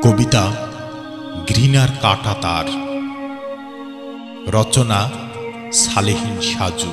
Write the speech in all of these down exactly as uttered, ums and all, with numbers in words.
কবিতা ঘৃণার কাঁটাতার। রচনা সালেহীন সাজু।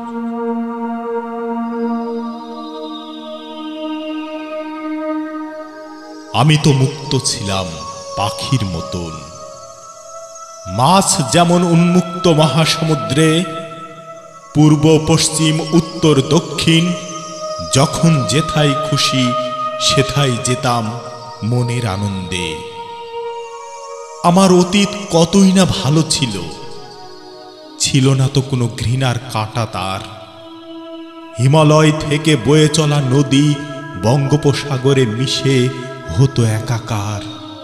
আমি তো মুক্ত ছিলাম পাখির মতন, মাছ যেমন উন্মুক্ত মহাসমুদ্রে, পূর্ব পশ্চিম উত্তর দক্ষিণ, যখন যেথায় খুশি সেথায় যেতাম মনের আনন্দে। আমার অতীত কতই না ভালো ছিল, ছিল না তো কোনো ঘৃণার কাঁটাতার। হিমালয় থেকে বয়ে চলা নদী বঙ্গোপসাগরে মিশে হতো একাকার।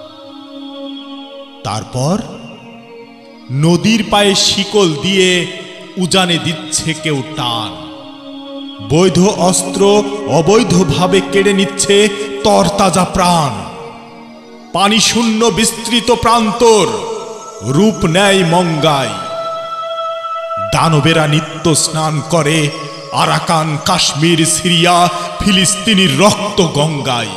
তারপর নদীর পায়ে শিকল দিয়ে উজানে দিচ্ছে কেউ টান, বৈধ অস্ত্র অবৈধভাবে কেড়ে নিচ্ছে তরতাজা প্রাণ। পানি শূন্য বিস্তৃত প্রান্তর রূপ নেয় মঙ্গায়, দানবেরা নিত্য স্নান করে আরাকান, কাশ্মীর, সিরিয়া, ফিলিস্তিনির রক্ত গঙ্গায়।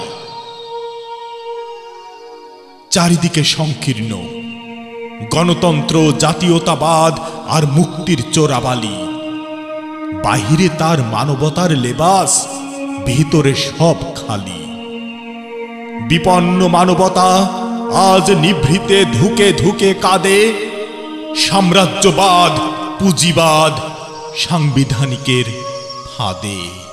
চারিদিকে সংকীর্ণ গণতন্ত্র, জাতীয়তাবাদ আর মুক্তির চোরাবালি। বাহিরে তার মানবতার লেবাস, ভিতরে সব খালি। বিপন্ন মানবতা আজ নিভৃতে ধুকে ধুকে কাঁদে। সাম্রাজ্যবাদ, পুঁজিবাদ, সাংবিধানিকের ফাঁদে।